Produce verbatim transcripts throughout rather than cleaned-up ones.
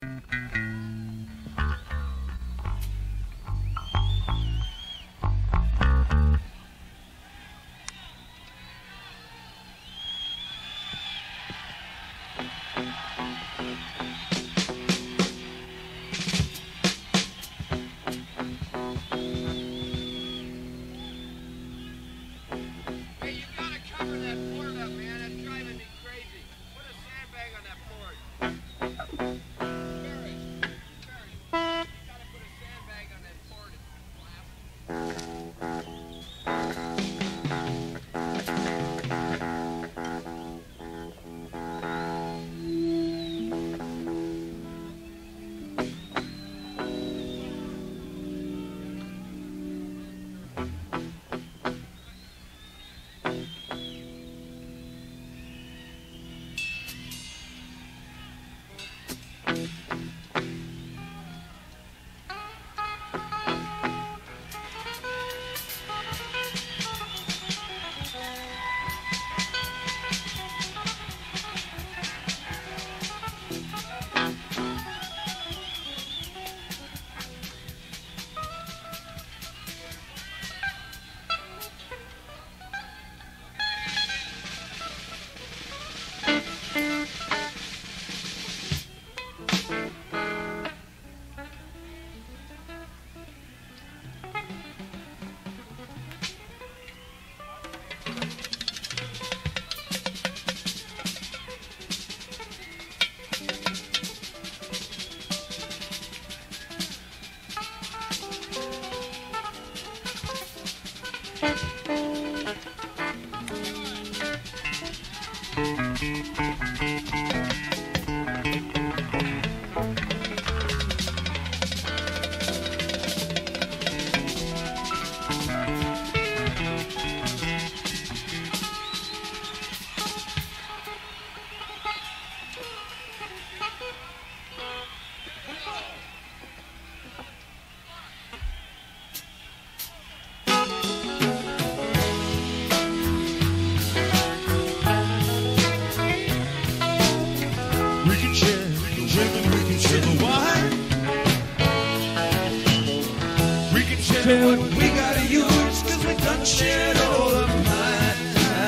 What we gotta use, cause we done shared all of mine.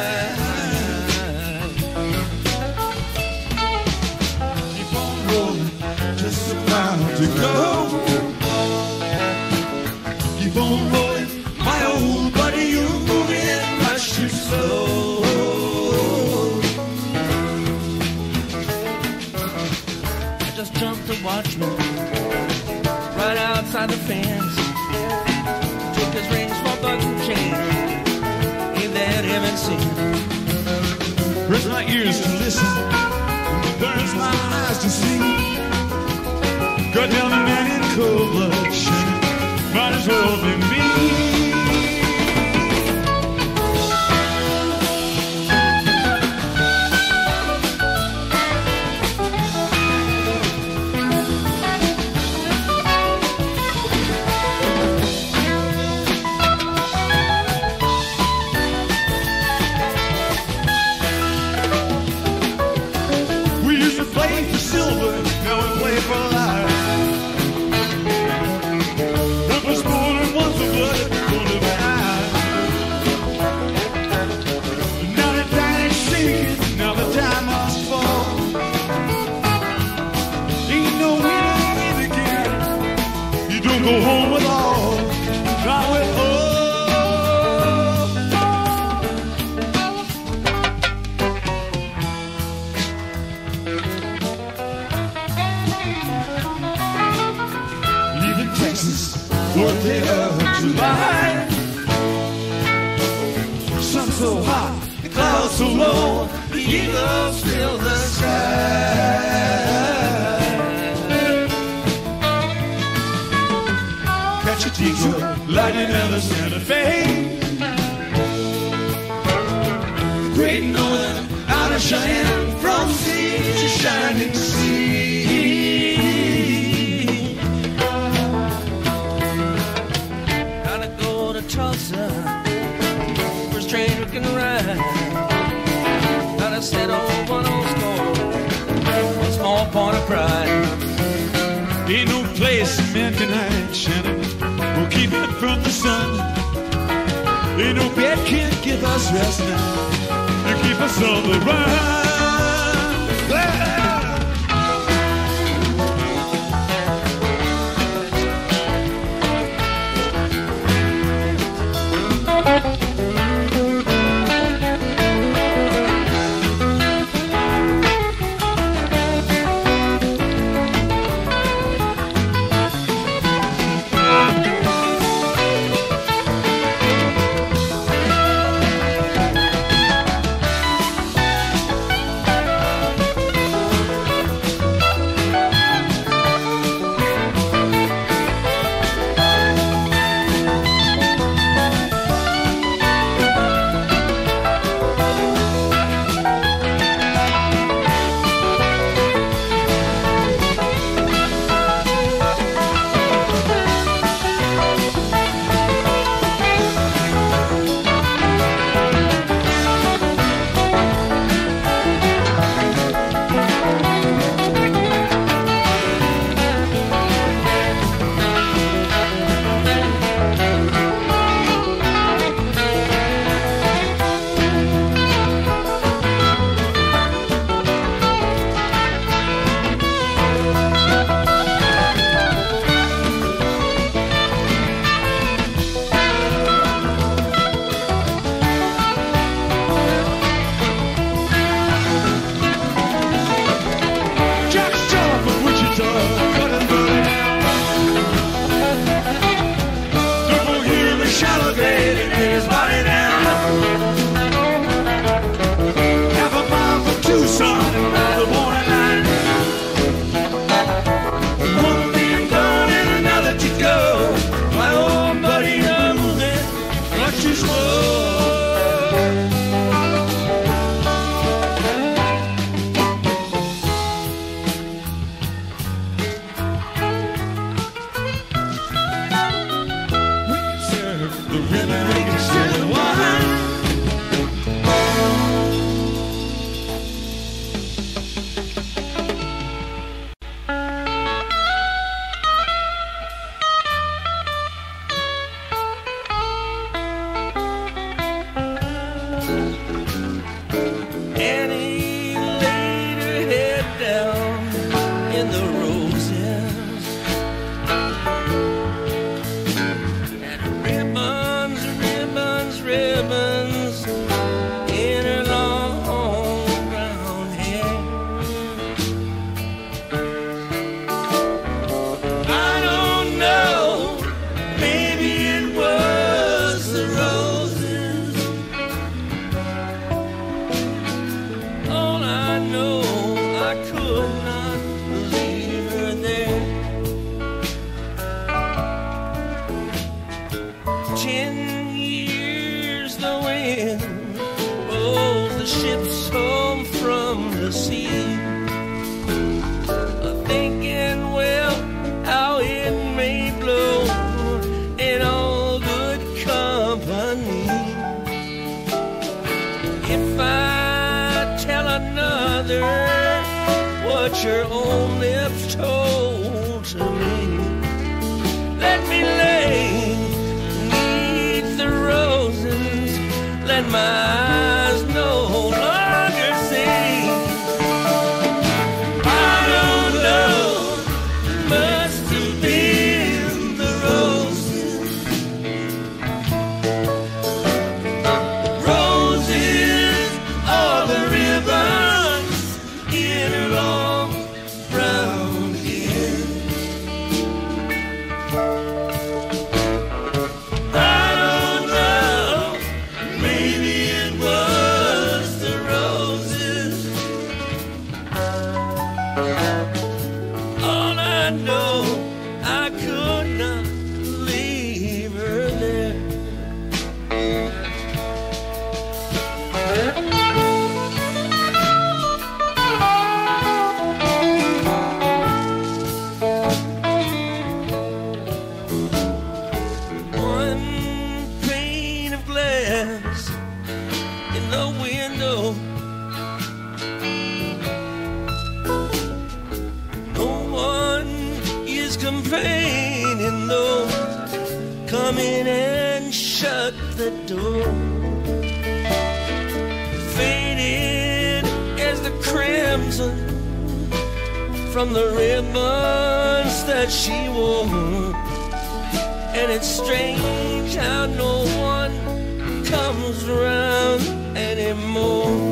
Keep on rolling, just about to go. Keep on rolling, my old buddy, you're moving much too slow. I just jumped a watchman right outside the fence. Took his rings for buttons and chains. Ain't that heaven seen? Hurts my ears to listen, burns my eyes to see. Got down a man in cold blood, shining. Might as well be me. Go home with all, not with all. Leaving Texas, fourth day of July. Sun so hot, the clouds so low, the eagles fill the sky. Detroit, lighting of the Santa Fe. Great Northern, out of Cheyenne, from sea to shining sea. Gotta go to Tulsa, first train we can ride. Gotta set on one old score, one small point of pride. from the sun. Ain't no bed can give us rest now and keep us on the run. come in and shut the door. Faded as the crimson from the ribbons that she wore. And it's strange how no one comes around anymore.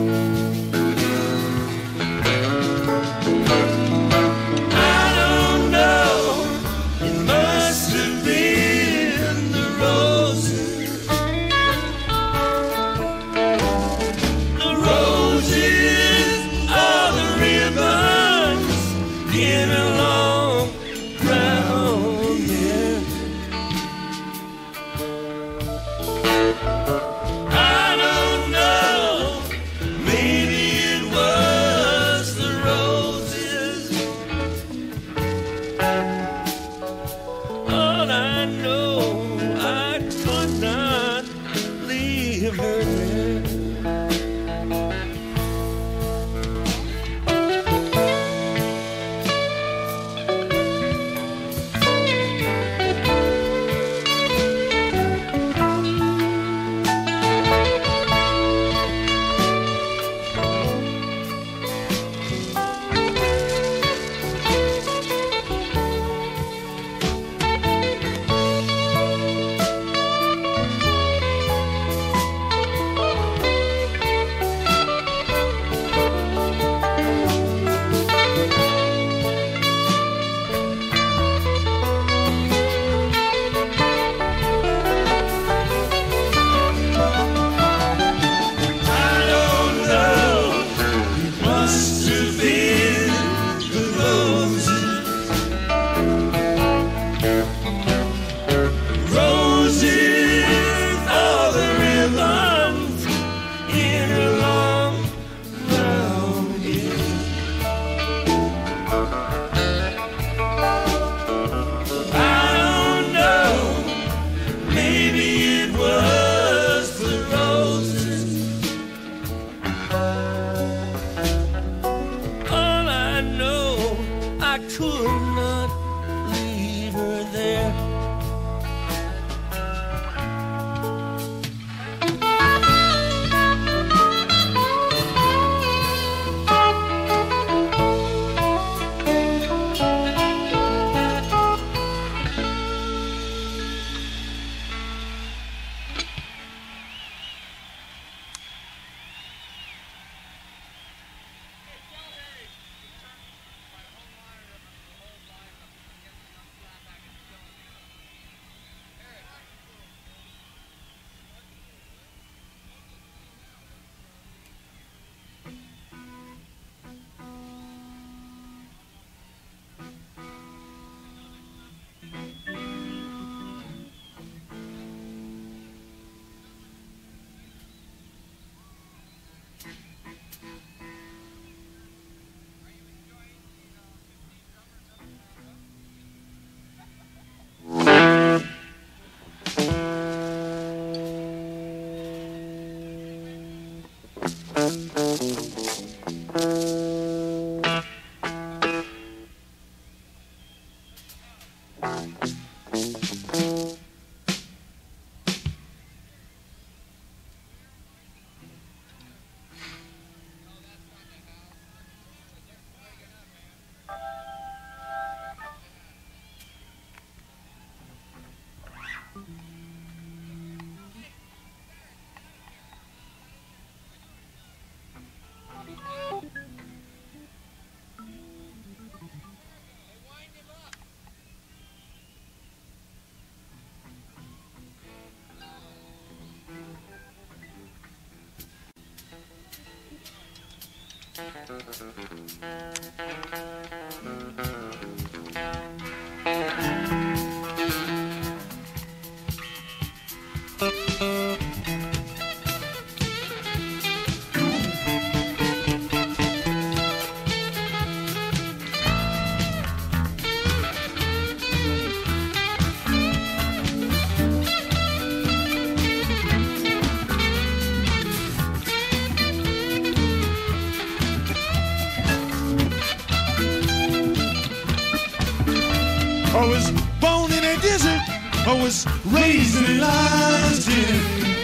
I was born in a desert I was raised in a lion's den.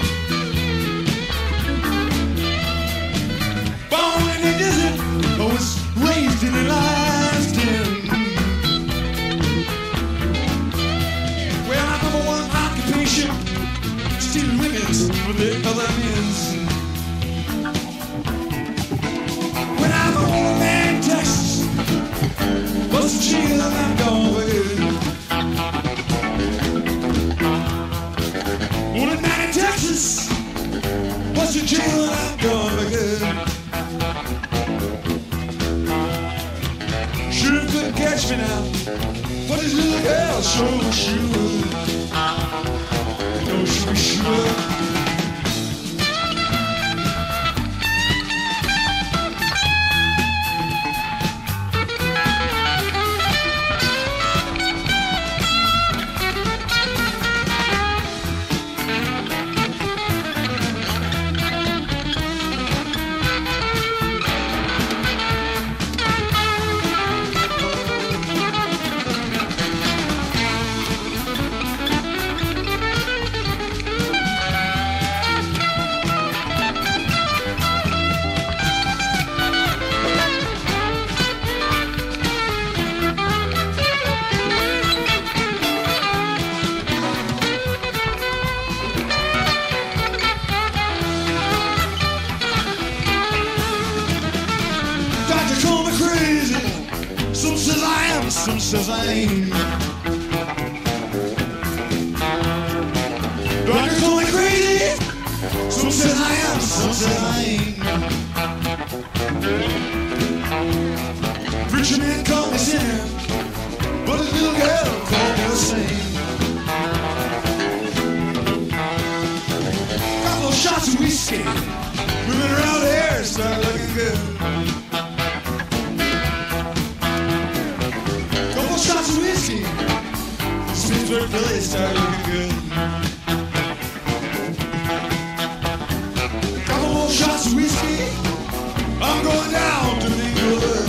Born in the desert, I was raised in a lion's den. Well, my number one occupation, stealing women for the other men's. When I'm a old man in Texas, what's the chill I'm gone with? On a night in Texas, what's the chill I'm gone with? Sure couldn't catch me now, but this little girl sure should. No, she should. Some says I ain't. Doctor call me crazy. Some says I am, some says I ain't. Preacher man called me sinner, but his little girl called me the same. Couple of shots of whiskey, moving around here, start looking good. Shots of whiskey, Pittsburgh Philly start looking good. Couple more shots of whiskey, I'm going down to the good.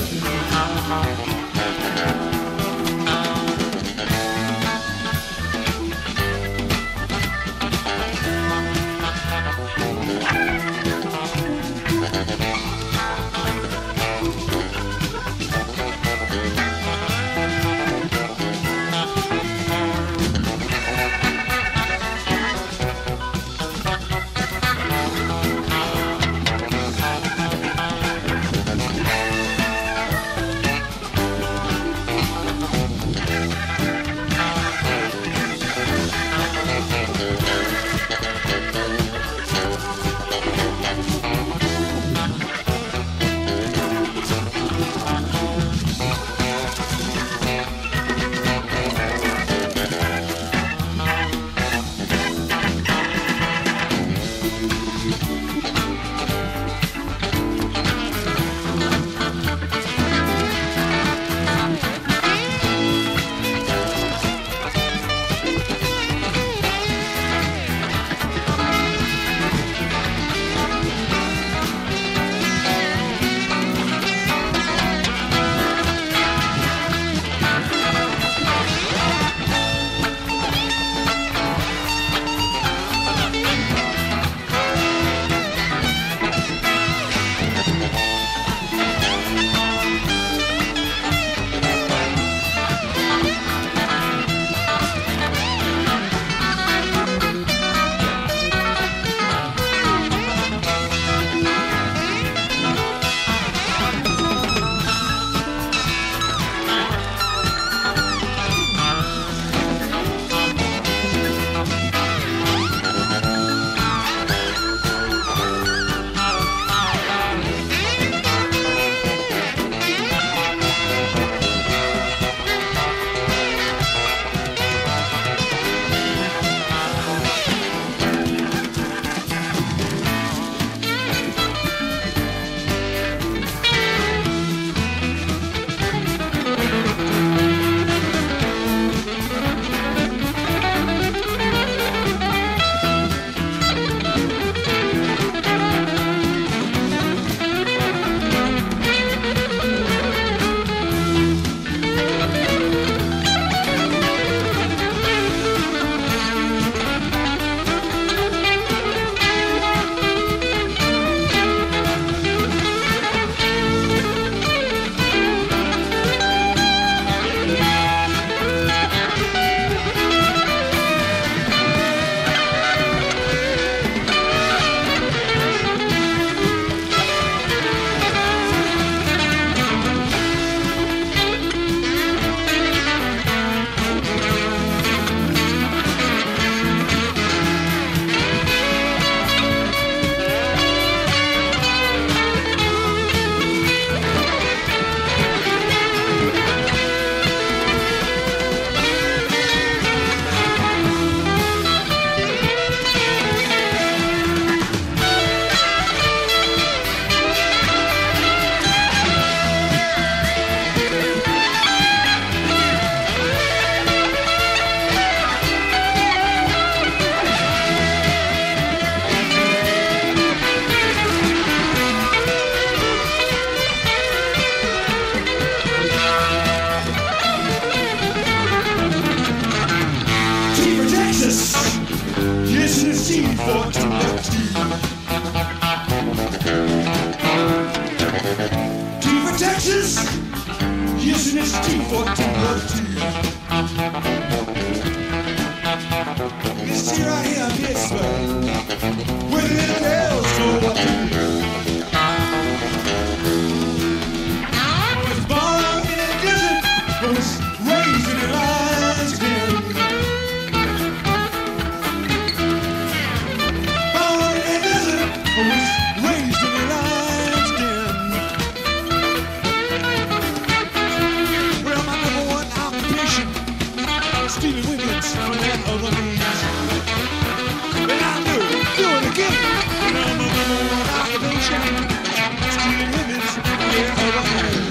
fourteen oh two. T for Texas, yes, and it's T fourteen oh two. It's T right here in Pittsburgh, where the little girls know what to do. I was born in a desert, I was raised in a lion's den. Born in a desert, I was raised in a lion's den. Well, my number one occupation, stealing women's from that other means. And I'll do it, do it again. And I'm my number one occupation, stealing women's from that other means.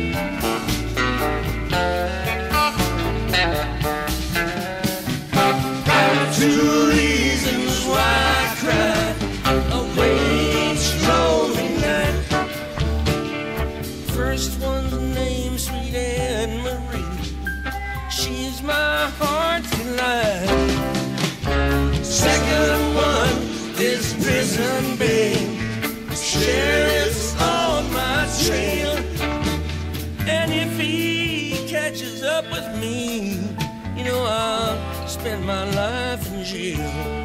Tonight First one's named Sweet Anne Marie. She's my heart's delight. Second one is Prison Babe. Sheriff's on my trail. And if he catches up with me, you know I'll spend my life in jail.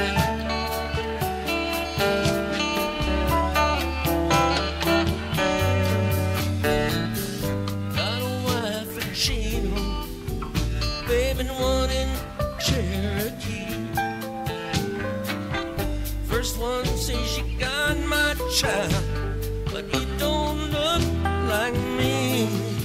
Child, but you don't look like me.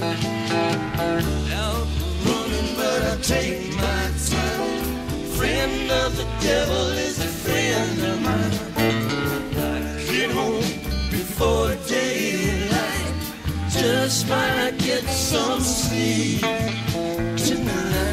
Out running, but I take my time. Friend of the devil is a friend of mine. I get home before daylight, just might get some sleep tonight.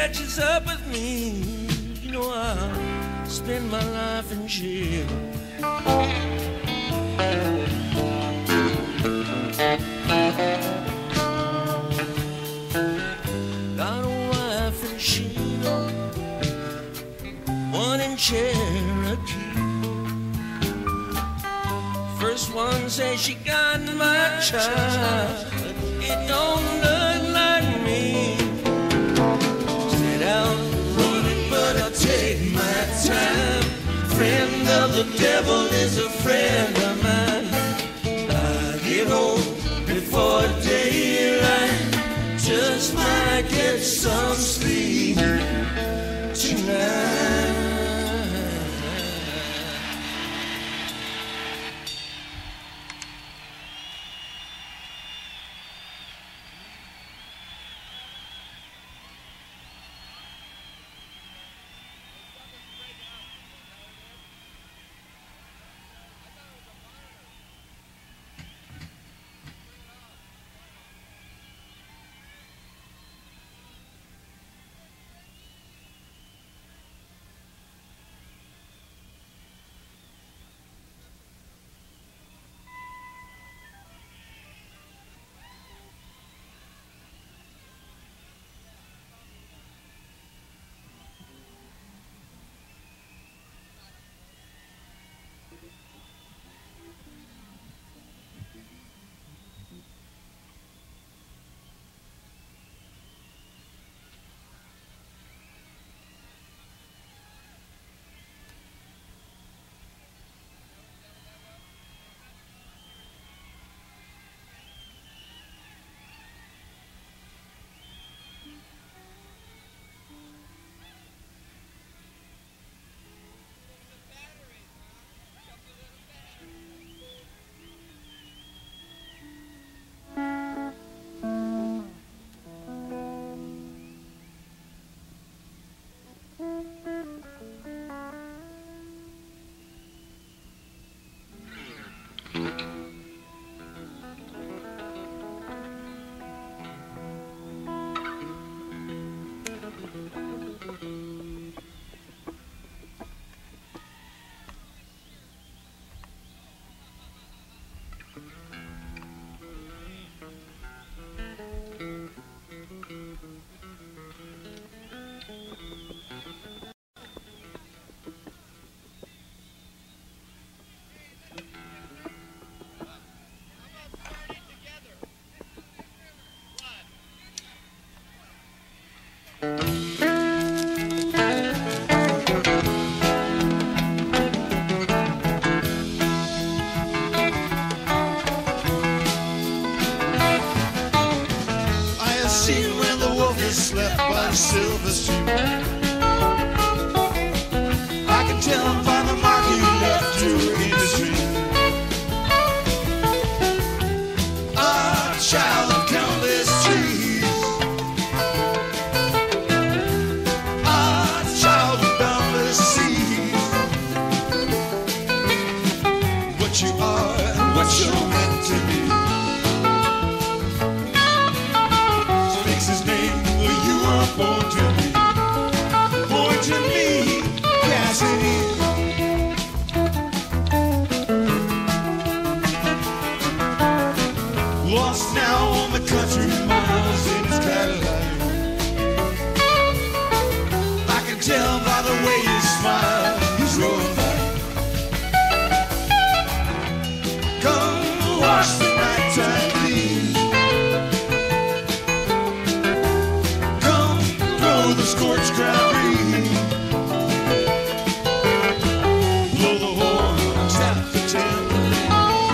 catches up with me, you know I'll spend my life in jail. Got a wife in Chino, one in Cherokee. First one says she got my child, but it don't look like me. Said I'll run it, but I'll take my time. Friend of the devil is a friend of mine. I get home before daylight, just might get some sleep tonight. Slept by the silver stream. I can tell by the mark he left you in his dream. A child of countless trees, a child of boundless seas. What you are and what you're meant to be. Speaks his name. Born to me, born to me, Cassidy. Lost now on the country miles in his Cadillac. I can tell by the way he smiles, he's rolling back. Come wash the nighttime clean. The scorched ground green. Blow the horn, tap the tambourine.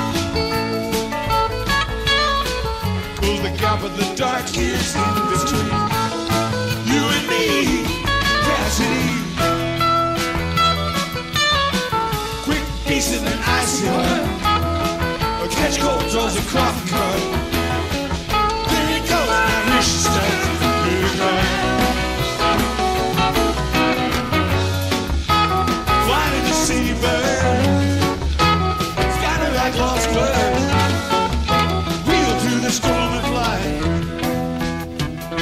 Close the gap of the dark years in between. You and me, Cassidy. Quick pacing and icy hard. A catch cold draws a coffee cart. There he goes, now here she stands. Here he comes. Scattered like lost birds, wheel through the storm and fly.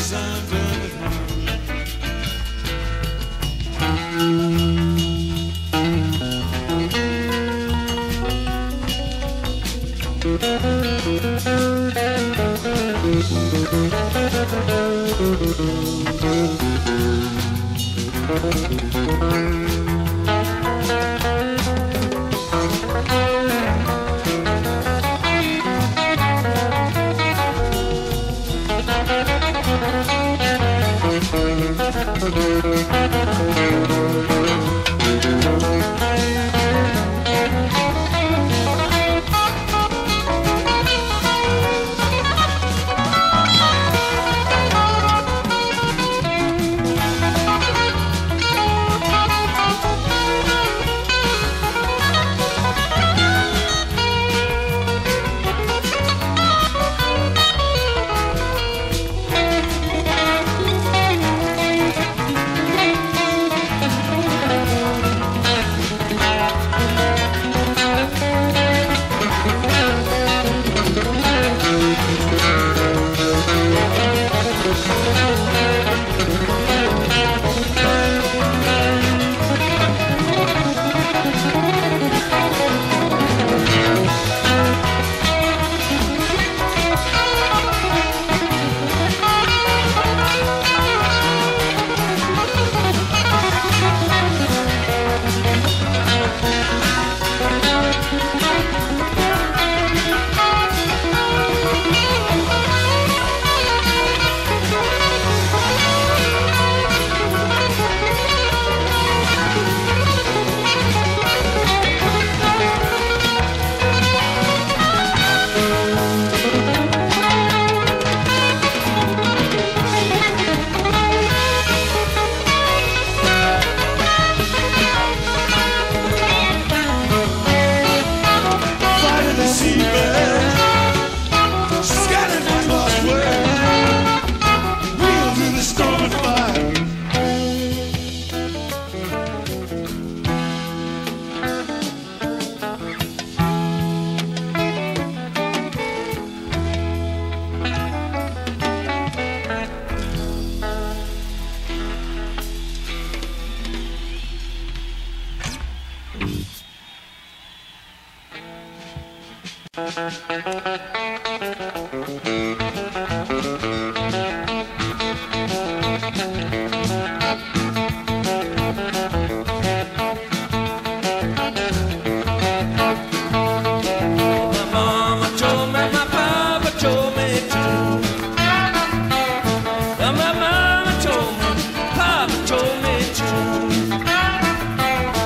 sun turned it on.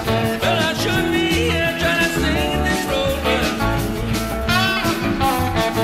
Well, I shouldn't be here trying to sing this road, but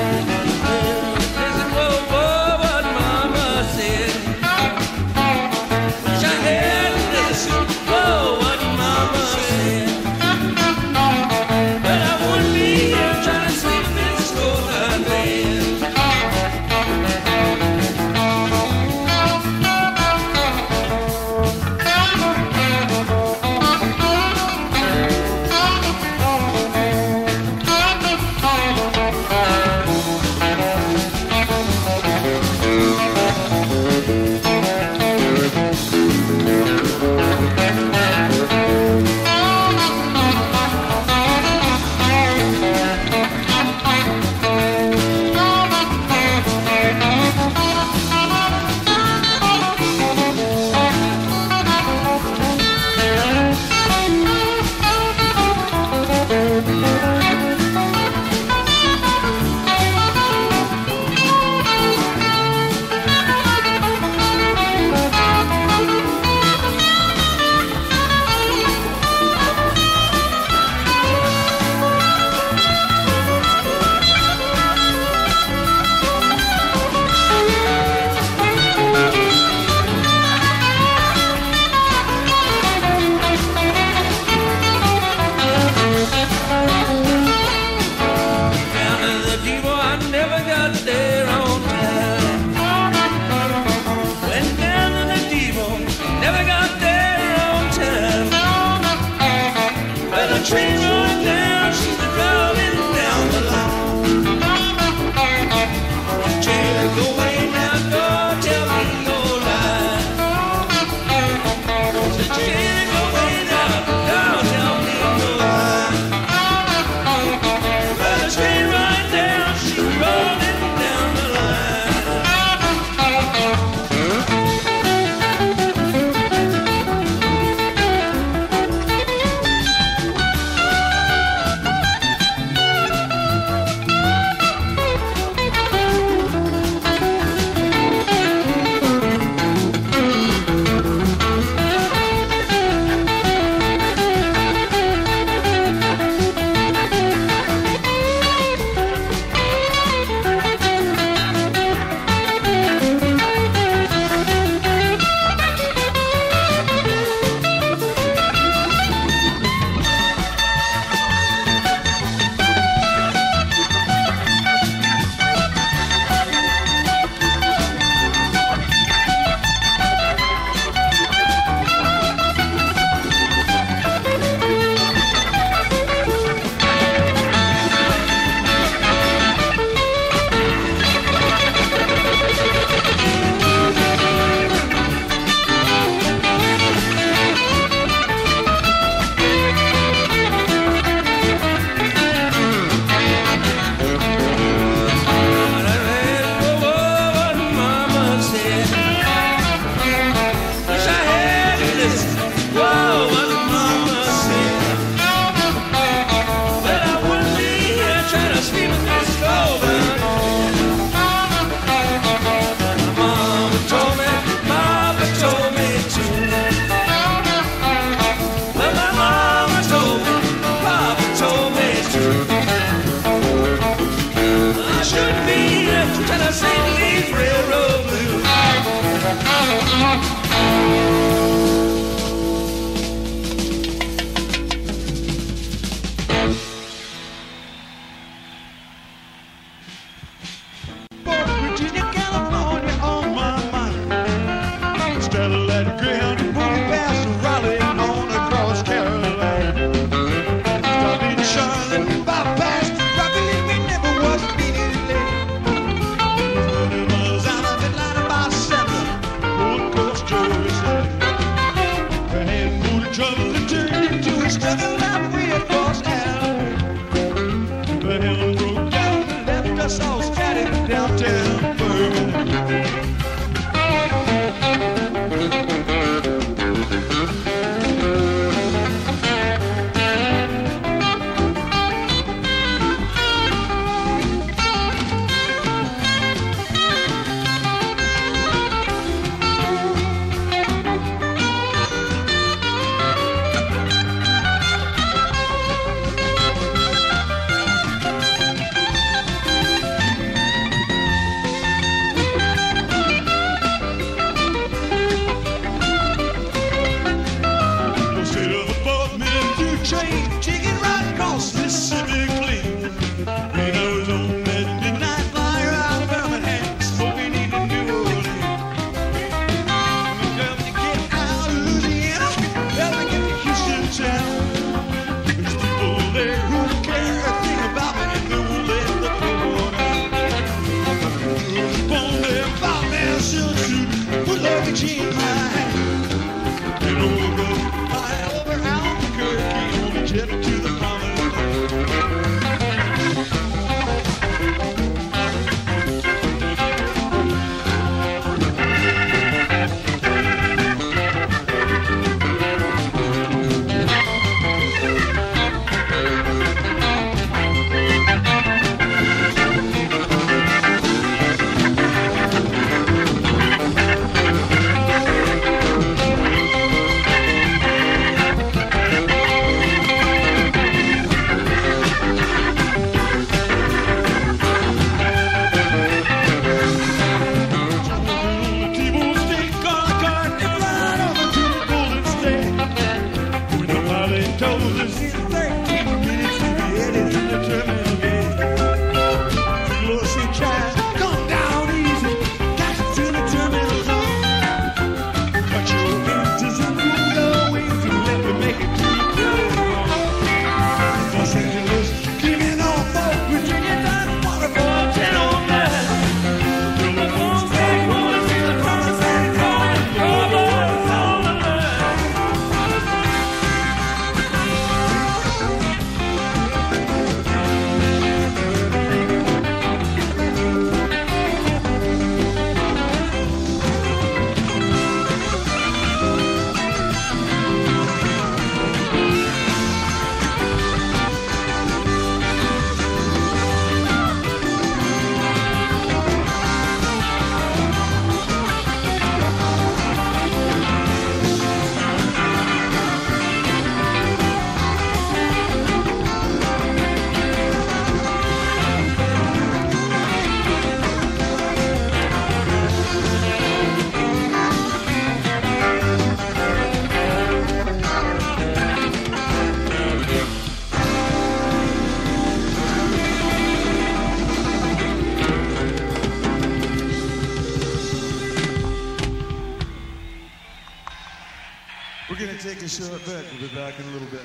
Take a short break. We'll be back in a little bit.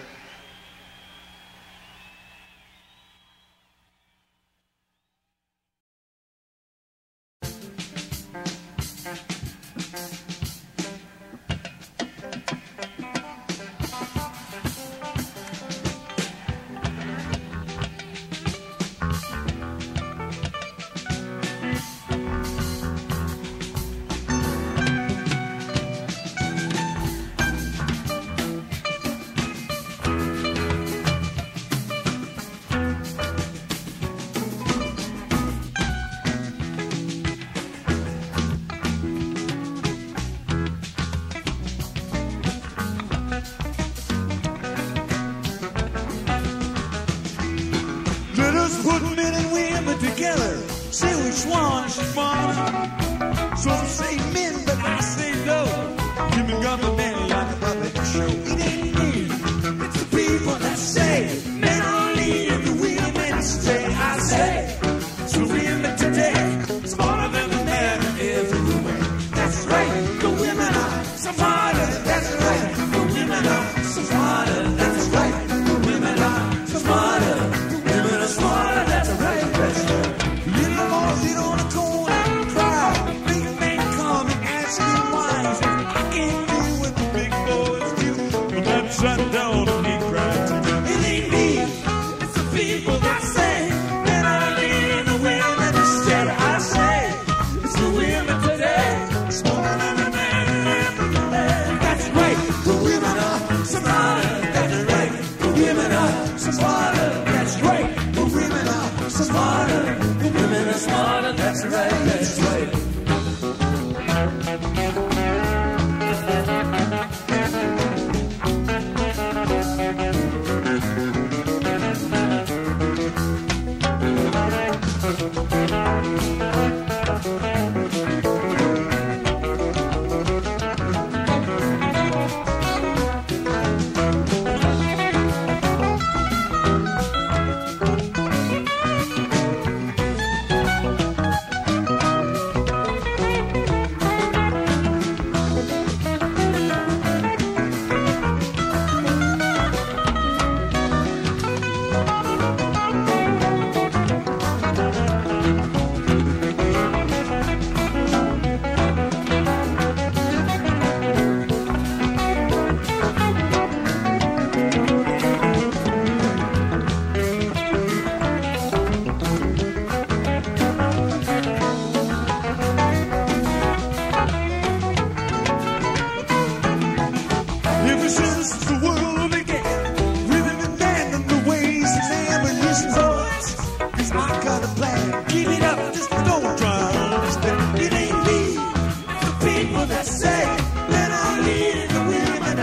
Put men and women together, see which one is fun. Some say men, but I say no.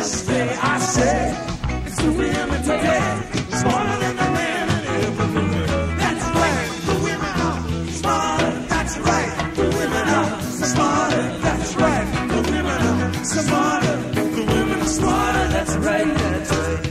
yesterday. I say it's the women today, smarter than the men and everything. That's right, the women are smarter. That's right, the women are smarter. That's right, the women are smarter. The women are smarter. That's right, that's right.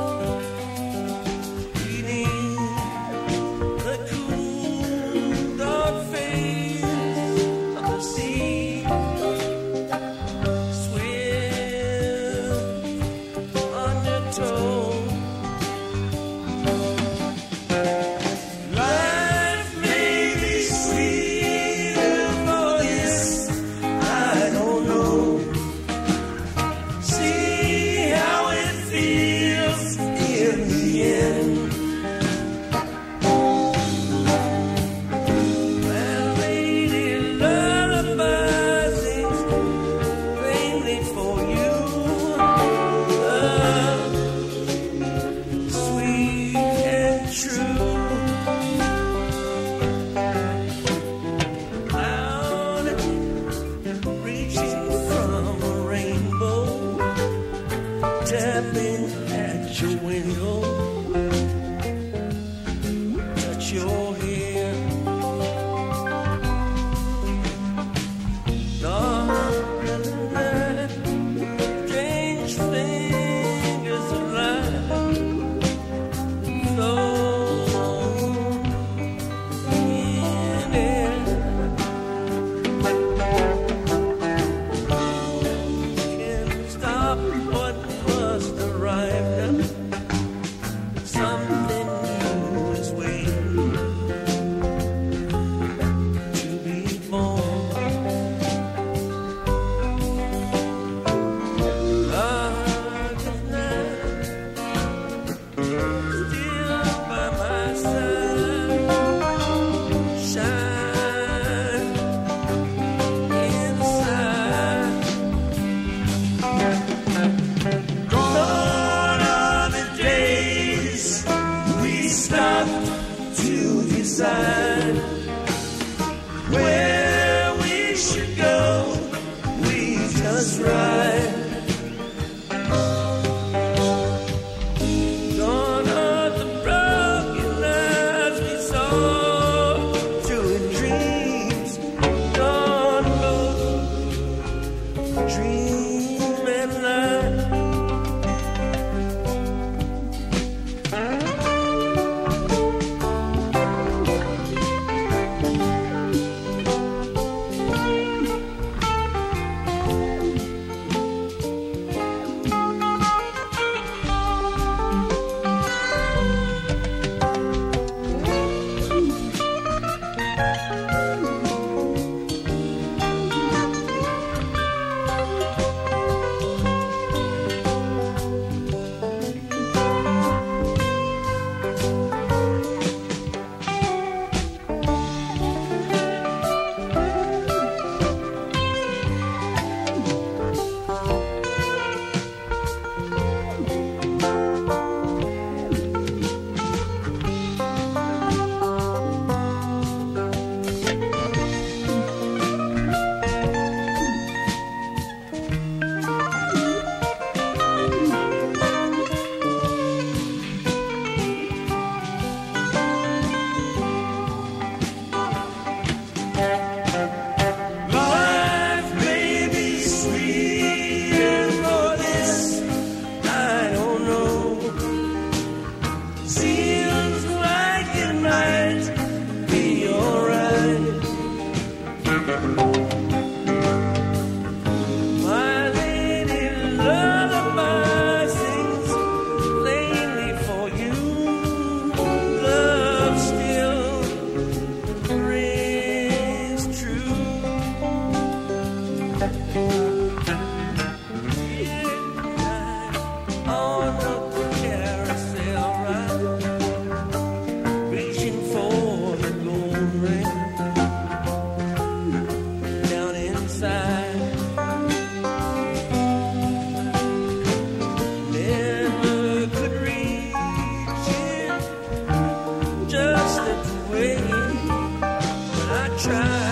The you're here. Dark, strange fingers of light flow in air. Can't stop what must arrive now. Something new is waiting to be born. Dark as night, still by my side, shine inside. Gone are the days we stopped to decide where we should go. We just ride. Gone are the broken lives we saw through in dreams. Gone both dream and light. Life may be sweet for this, I don't know. Seems like it might be alright. My lady lullaby sings plainly for you. Love still rings true. Midnight on the carousel ride, reaching for the gold ring down inside. Never could reach it, just slipped away when I tried.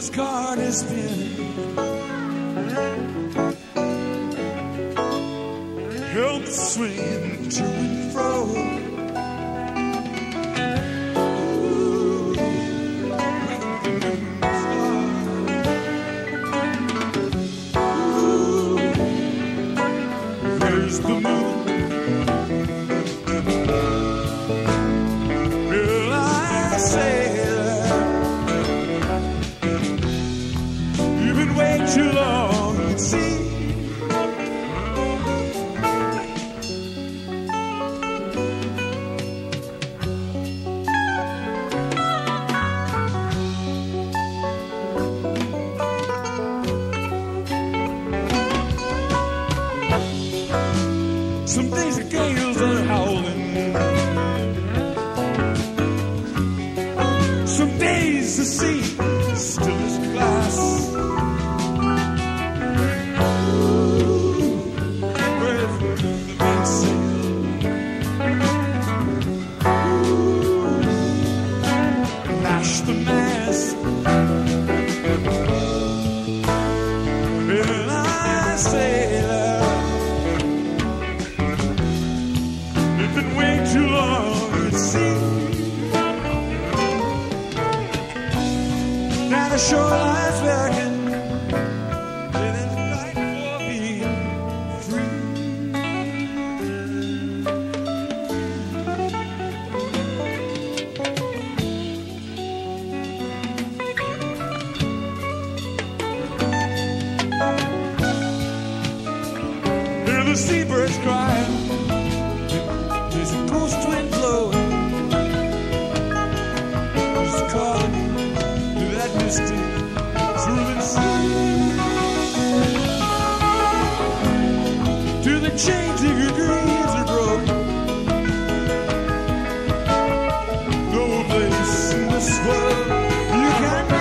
his card is spinning. Help swing to and fro. There's the moon. Well, I say you've been way too long, it seems. Some days the gales are howling. Some days the sea is still as glass. Ooh, where's the mainsail? Ooh, lash the mast. Well, I say way too long, it seems. Now the shoreline's working, it is right for being free. Hear the seabirds crying. There's a ghost wind blowing, just calling to that misty through sea, to the chains of your dreams are broken. No place in this world you can be.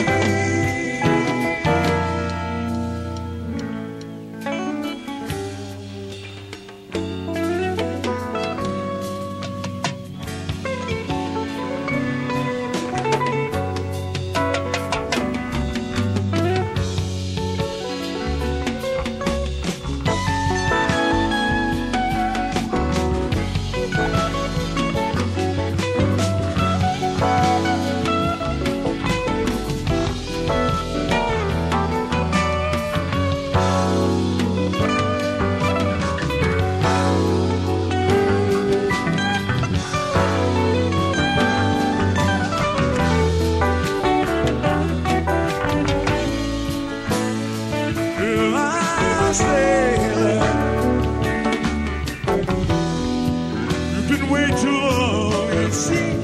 You've been way too long, it seems.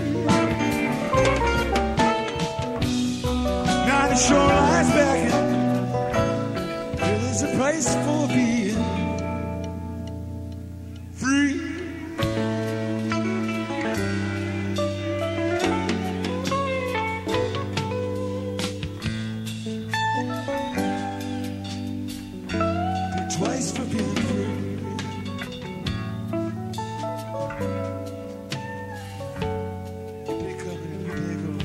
Now the shoreline's beckoning. There's a price for being free. Twice for being free. You pick up and you pick up.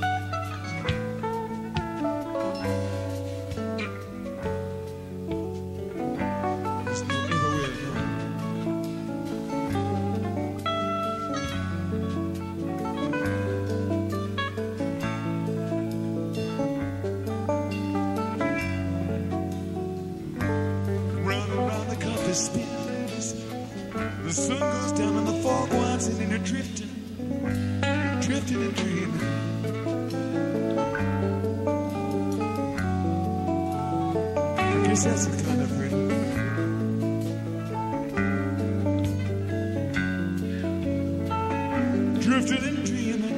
There's no other way to know. Spins. The sun goes down and the fog winds in and you're drifting, you're drifting and dreaming. I guess that's kind of pretty. Drifting and dreaming.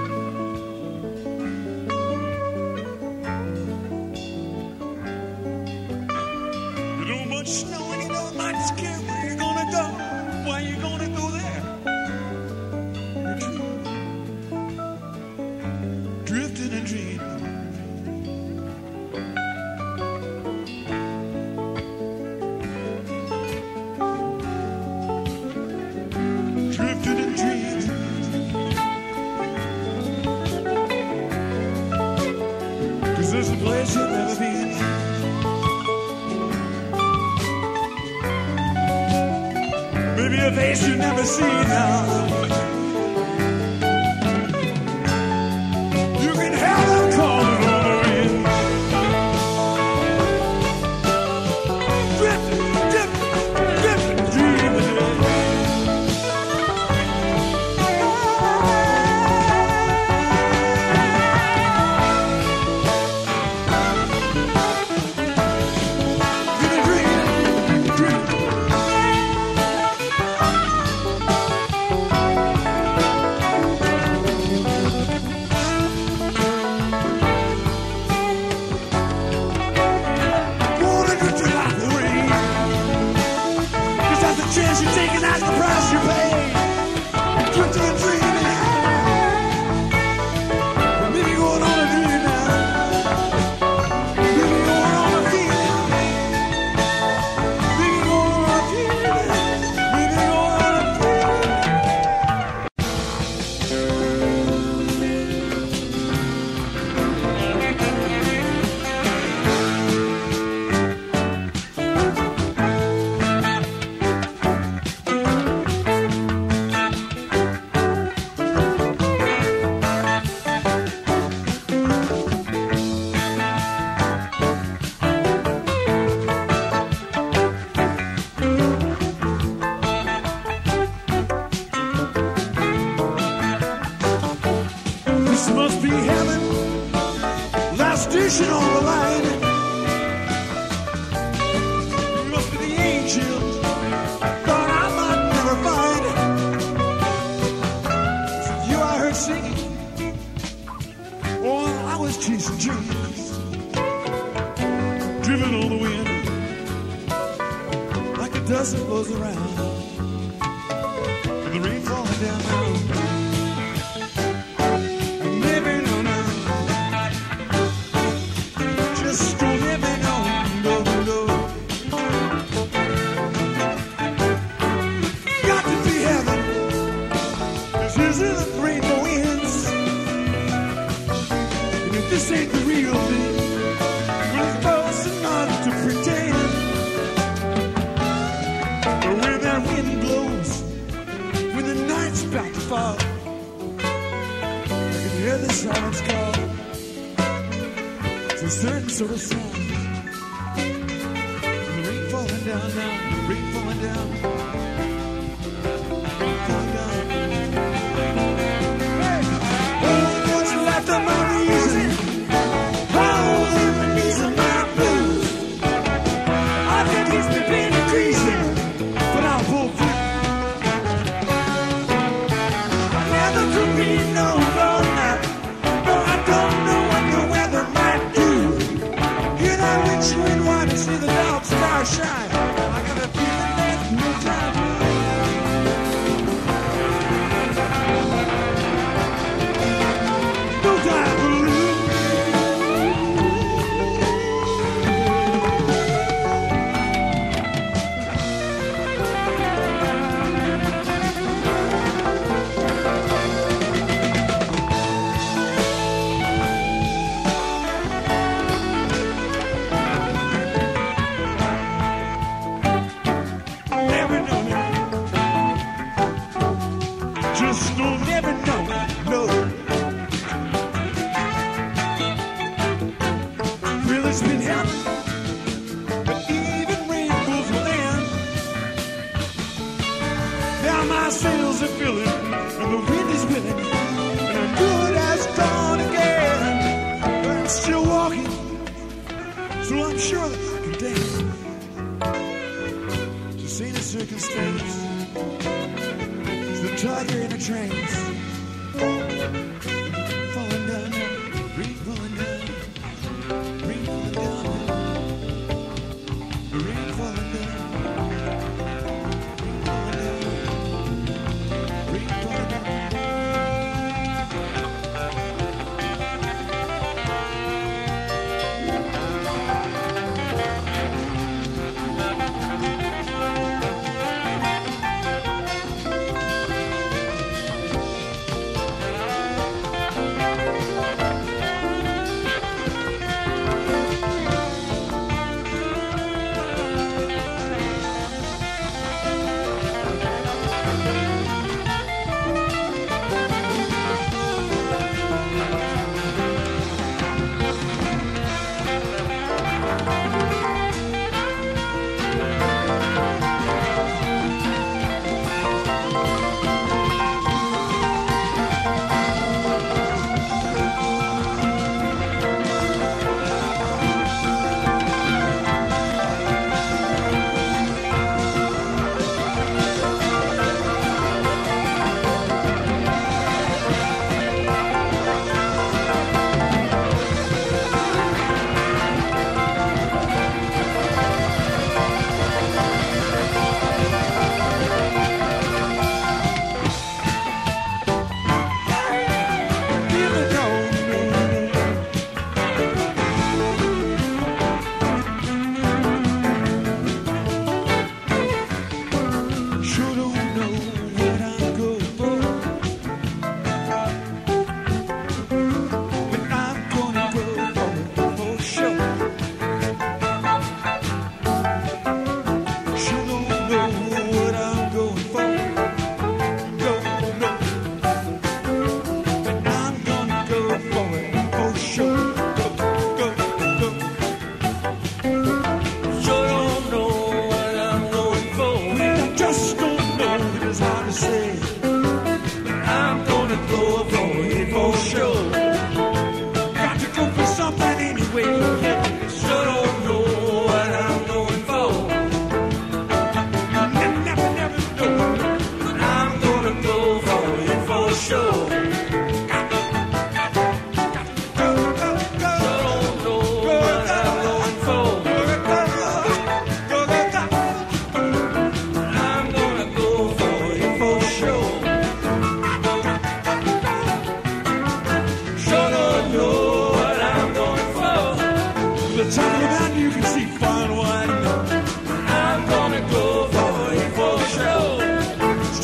You don't much snow and you don't much care where you're gonna go. Why you gonna go there? You're drifting and dreaming. Drifting and dreaming. Pretty face you never see now. You can hear them calling on the wind. Drifting, drifting, drifting, dreaming. Chance you're taking, that's the price you pay. Drifting and dreaming. Maybe going on a dream now. Maybe going on a feeling. Maybe going on a feeling. Maybe going on a This must be heaven, last station on the line. You must be the angel thought I might never find. So you I heard singing, oh, I was chasing dreams, driven on the wind, like a dust that blows around, and the rain falling down now. This ain't the real thing. We're supposed not to pretend. But when that wind blows, when the night's about to fall, I can hear the silence call. It's a certain sort of sound. And the rain falling down now, rain falling down, rain falling down. Hey, oh, what's left of my reason? See the dark star shine. I got a feeling there's no time. No time to lose. Just don't never know, no. Well, it's been happening, but even rainbows will end. Now my sails are filling, and the wind is willing, and I'm good as dawn again. But I'm still walking, so I'm sure that I can dance. Just ain't a circumstance. The tiger in a trance, falling down, rain falling down, rain falling down, rain falling down, rain falling down, rain falling down.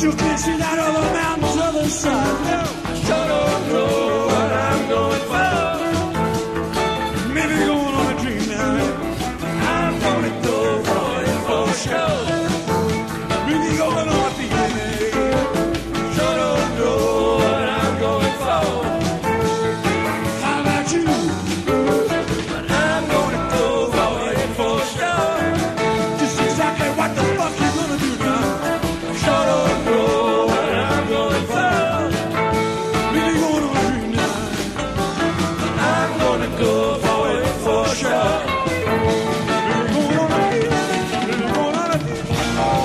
you can't see that other mountain's other side. No, sure don't know what I'm going for. Maybe going on a dream now. I'm gonna go for it for sure. Maybe going on a feeling. Sure don't know what I'm going for. How about you? But I'm gonna go for it for sure. Just exactly what the fuck you gonna do now? Sure don't know what I'm going for. Maybe going on a dream now. I'm gonna go for it for sure. Maybe going on a feeling. Maybe going on a feeling.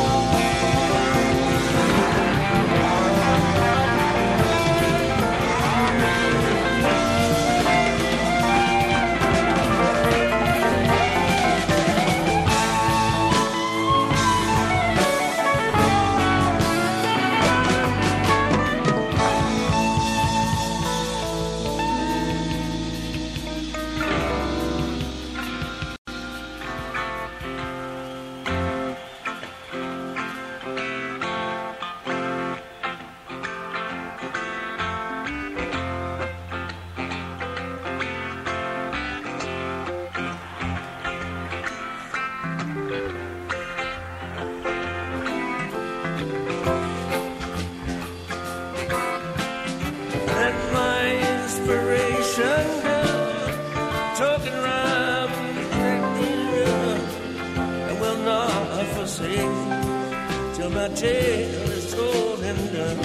Let my inspiration go, talking around the river, and will not forsake till my tale is told and done.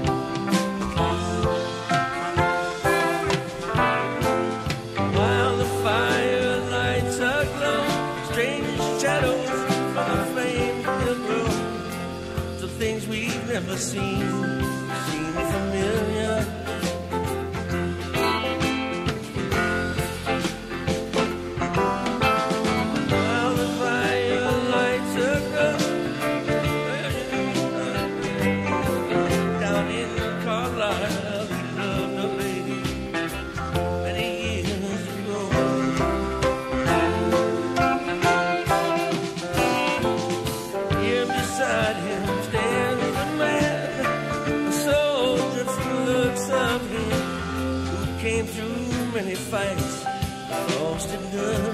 While the fire lights aglow, strange shadows from the flame will grow to things we've never seen, seem familiar. While the fire lights aglow, down in Carlisle, he loved a lady many years ago. Here beside him stands a man, a soldier from the looks of him, who came through many fights, lost and won.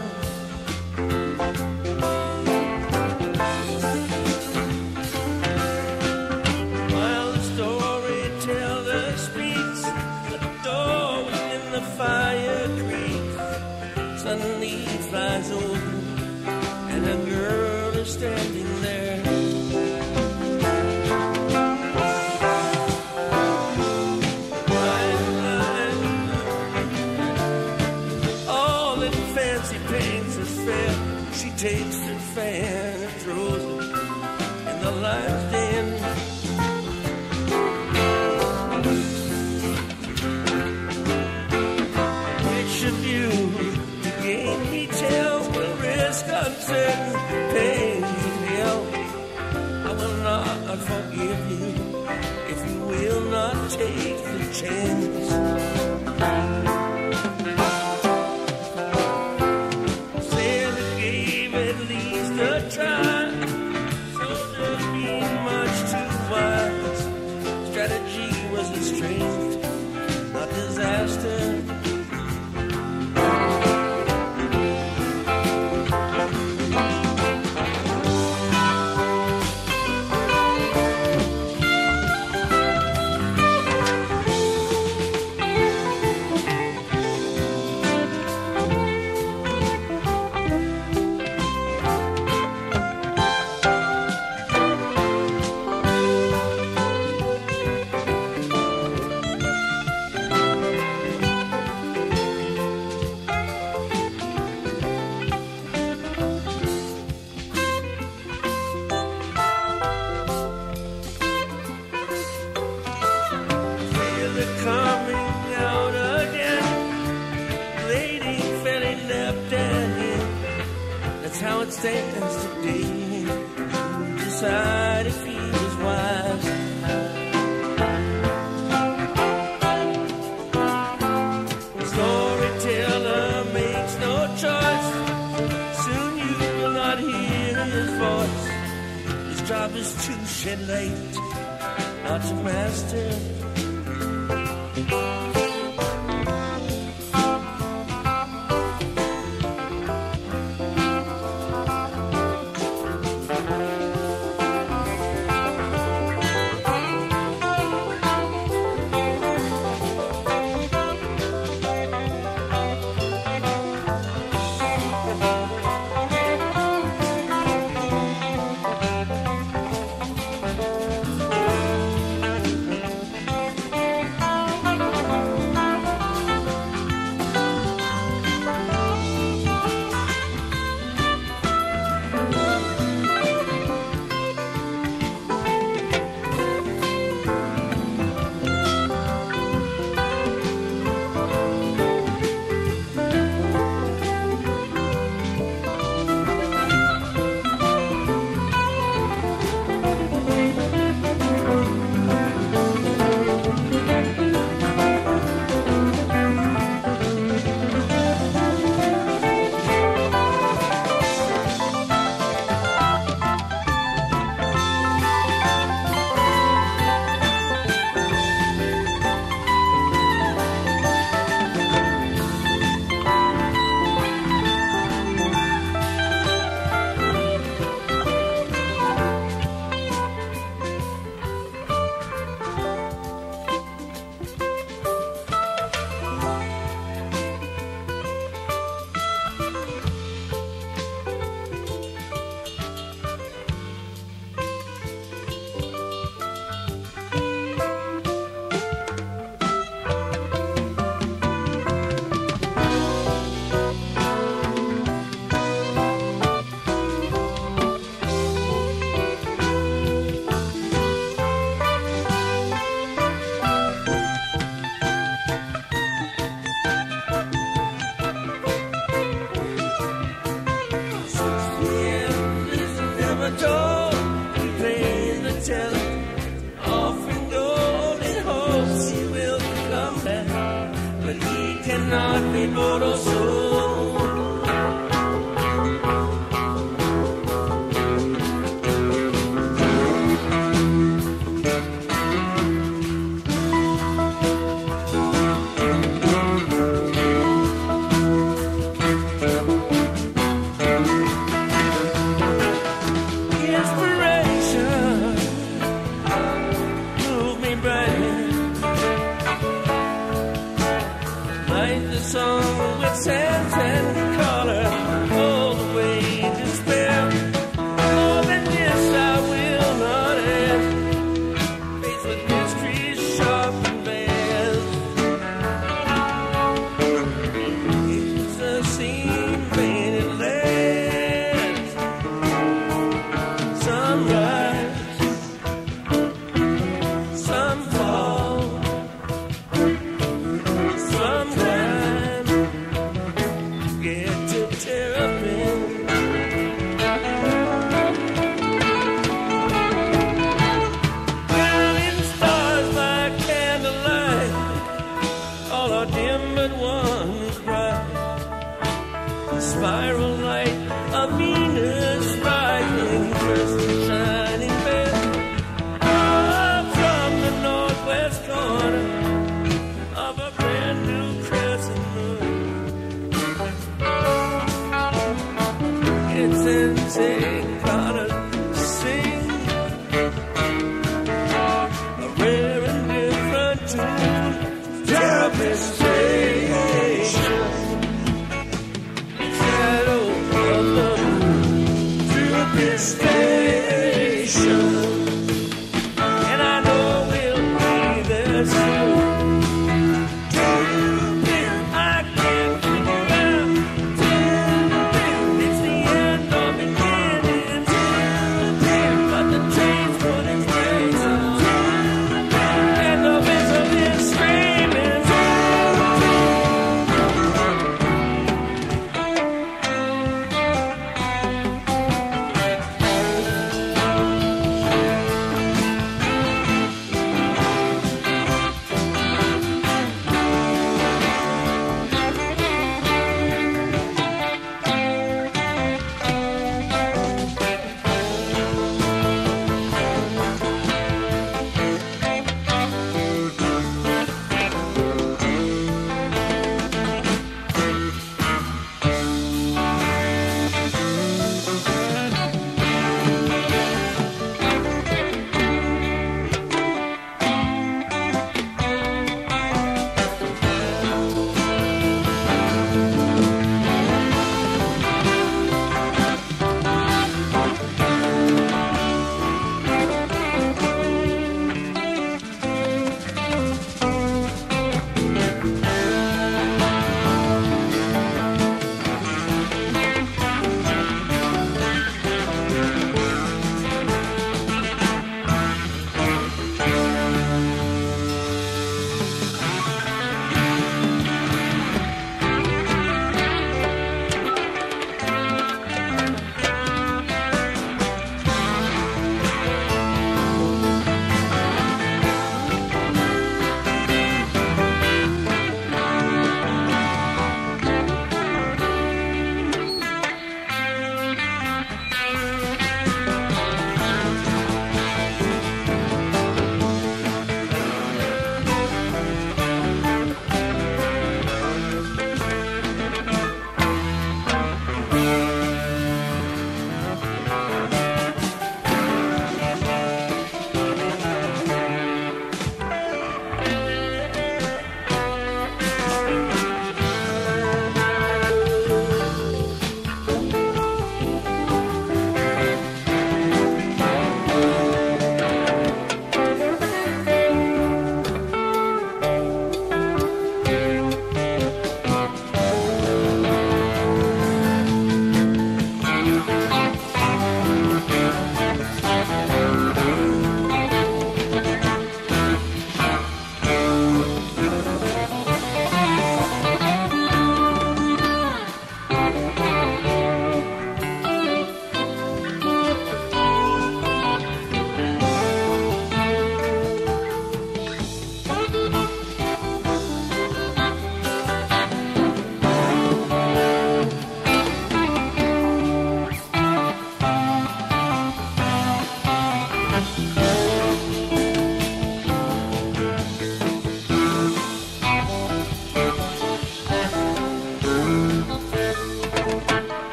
While the storyteller speaks, the door within the fire creaks, suddenly flies open, and a girl is standing there. All in fancy paints is fair. She takes her fan and throws it in the lion's den. Which of you to gain me tell will risk uncertain pains of hell? I will not forgive you if you will not take the chance. Said it gave at least a try, soldier being much too wise. Strategy was a strength, not disaster. Feel it coming out again. Lady fairly leapt at him. That's how it stands today. Decide if he was wise. The storyteller makes no choice. Soon you will not hear his voice. His job is to shed light not your master.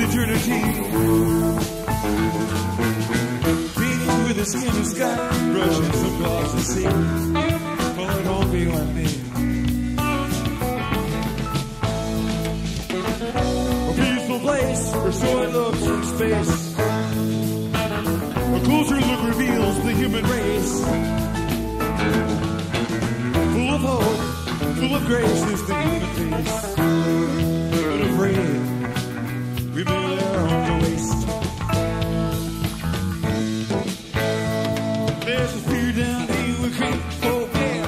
eternity. Beating with the skin of sky, brushing some clouds to sea. Well, it won't be like me. A peaceful place, or so it looks from space. A closer look reveals the human race. Full of hope, full of grace is the human face. But afraid, we may their own to waste. There's a fear down here we can't forget.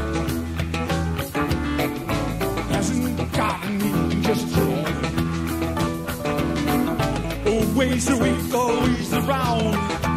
Hasn't gotten me just yet. Always a week, always around.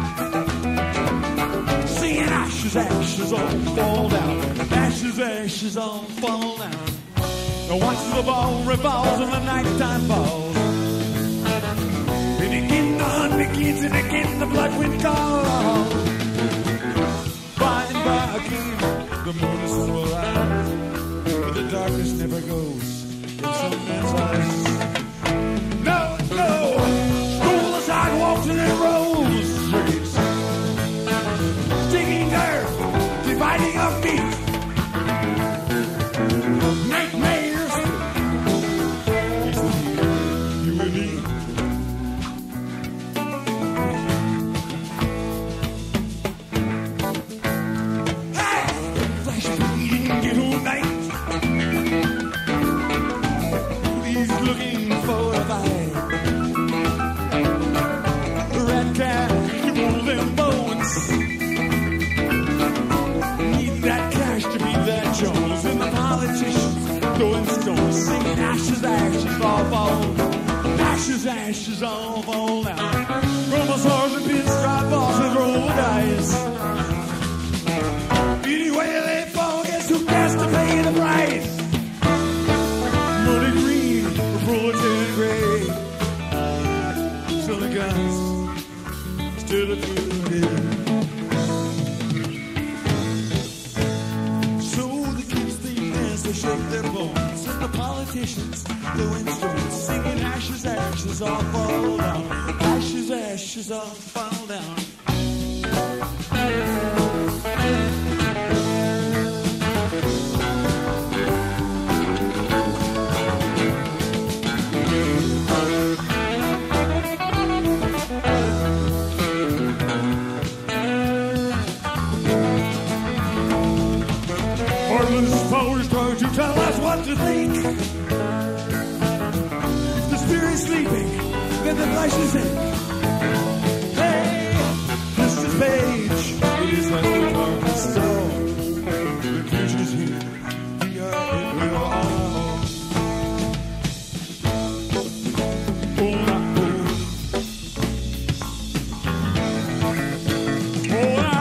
Seeing ashes, ashes all fall down. Ashes, ashes all fall down. Now watch the ball revolves and the nighttime falls. And again the hunt begins and again the blood wind calls. By and by again the moon is still alive. But the darkness never goes in some man's eyes. No, no, stroll the sidewalks and then rolls the streets. Digging dirt, dividing up meat. Nightmares, you and me. Hey, flash bleeding ghetto night. He's looking for a fight. Rat cat, you roll them bones. Need that cash to be that Jones. And the politicians throwing stones, singing ashes, ashes, all fall. Ashes, ashes, all fall down. From a sergeant pinstripe bosses roll the dice. Anyway they fall, guess who has to pay the price? Money green, proletarian gray. Still the guns, still the food. They shake their bones, and the politicians, the instruments, singing ashes, ashes, all fall down. Ashes, ashes, all fall down. Powers trying to tell us what to think. If the spirit's sleeping, then the flesh is in. Hey, this is Page. It is like the dark stone. The future's here. We are it, we are all alone. Oh, not good. Oh, not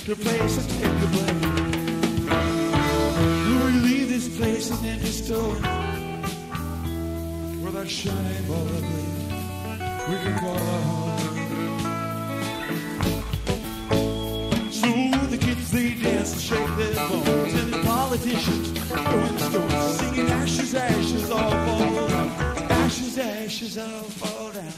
the place and take the blame. Will you leave this place and then restore where that shining ball of gleam we can call our home? So the kids they dance and shake their bones, and the politicians go in the stores singing ashes, ashes all fall down. Ashes, ashes all fall down.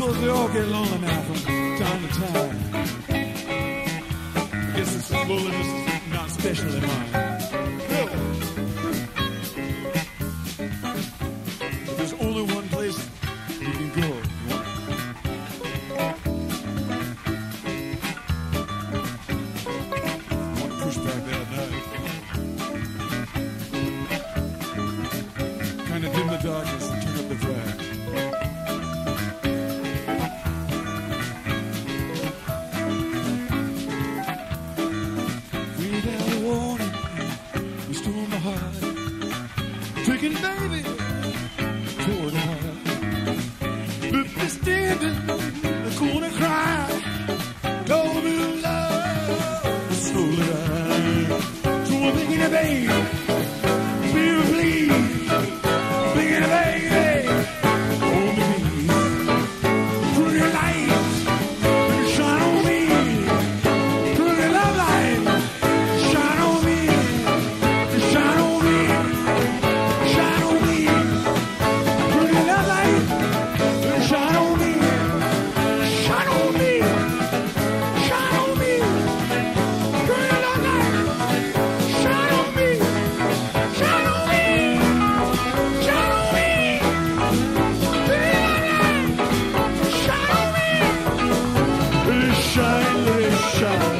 suppose we all get lonely now from time to time. I guess this loneliness is not specially mine. No. But there's only one place you can go. I want to push back that night. Kind of dim the darkness and turn up the fire. Taking baby toward the heart. But they standing in the corner cry. Told me to love slowly die. So I'm thinking of baby, baby please, thinking of baby, hold me please. Turn your lights, shine on me. Turn your love light, shine on me, shine on me. Shine on me, turn your love light, shine on me, shine on me, shine on me, turn your love light, shine on me, shine on me, shine on me, turn your love light, shine on me, let it shine, let it shine.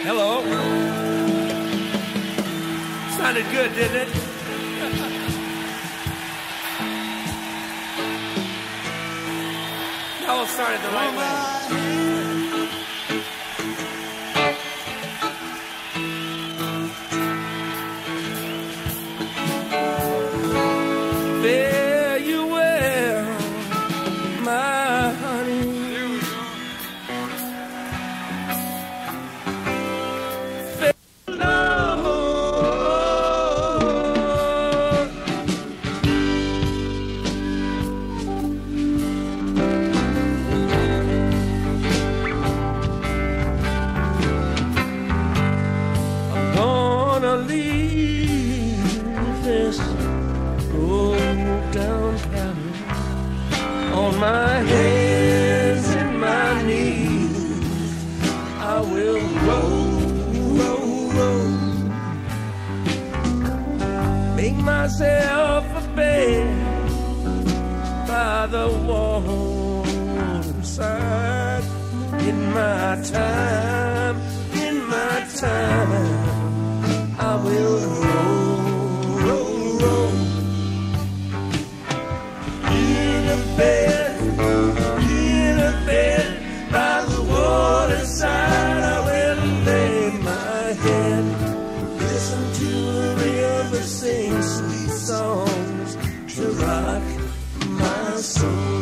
Hello. Sounded good, didn't it? Y'all started the right way. Fare you well, my honey. On my hands and my knees, I will roll, roll, roll. Make myself a bed by the waterside. In my time, in my time, I will roll, roll, roll. In a bed, in a bed by the waterside, I will lay my head. Listen to the river sing sweet songs to rock my soul.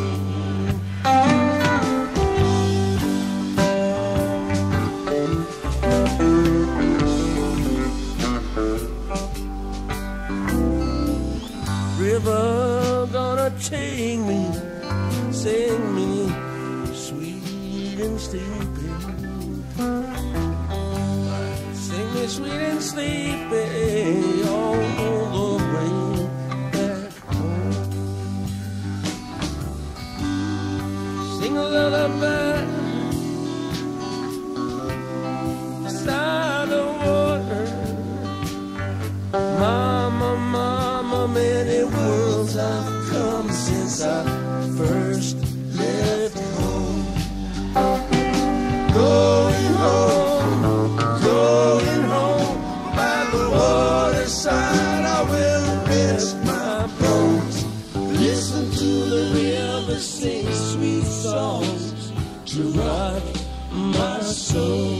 River gonna take me, sing me sweet and sleepy. Sing me sweet and sleepy all the way back home. Sing a lullaby beside the water. Mama, mama, many worlds I've come since I first left home. Going home, going home by the waterside, I will rest my bones. Listen to the river sing sweet songs to rock my soul.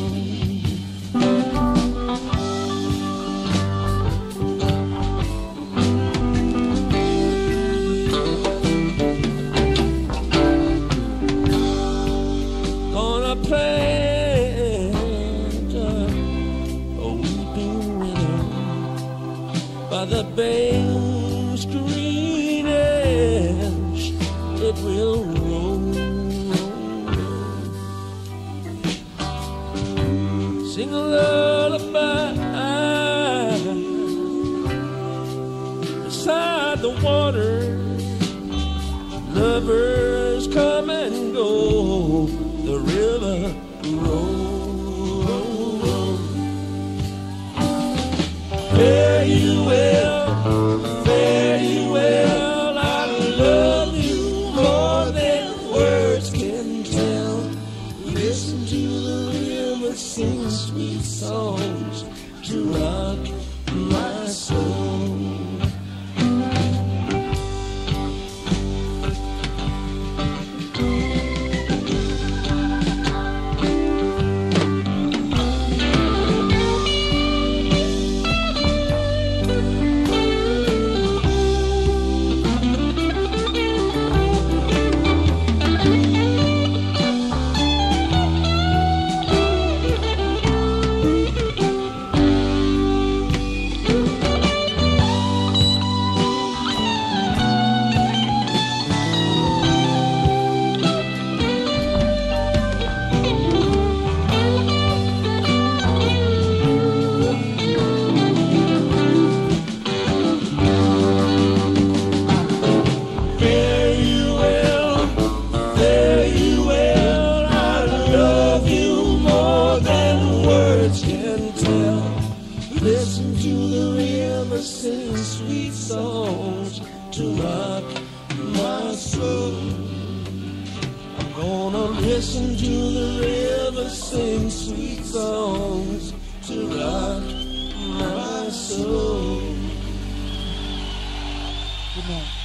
By the bay's green edge, it will roll, roll. Sing a lullaby beside the water. Lovers come and go, the river rolls, roll, roll. Fare you well, fare you well, I love you more than words can tell. Listen to the river sing sweet songs to rock my soul. Listen to the river sing sweet songs to rock my soul. I'm gonna listen to the river never sing sweet songs to rock my soul. Good night.